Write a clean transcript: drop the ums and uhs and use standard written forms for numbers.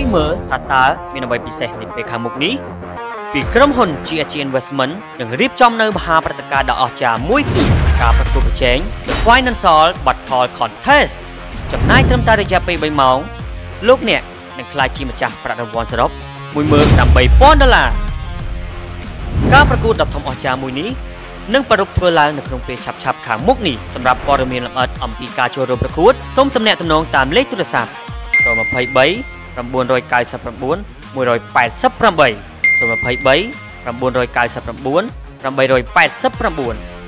មើលថាតើមានអ្វីពិសេសនាពេលខាងមុខនេះពីក្រុមហ៊ុន GHG Investment នឹងរៀបចំនៅមហាព្រឹត្តិការណ៍ដ៏អស្ចារ្យមួយគឺការប្រកួតប្រជែង The Financial Battle Contest ចំណាយត្រឹមតែរយៈពេល3ម៉ោងលោកអ្នកនឹងក្លាយជាម្ចាស់ប្រាក់រង្វាន់សរុប $18,000 ការប្រកួតដ៏ធំអស្ចារ្យមួយនេះនឹងប្រារព្ធធ្វើឡើងនៅក្នុងពេលឆាប់ៗខាងមុខនេះសម្រាប់ព័ត៌មានលម្អិតអំពីការចូលរួមប្រកួតសូមទំនាក់ទំនងតាមលេខទូរស័ព្ទ023 999 188 023 999 889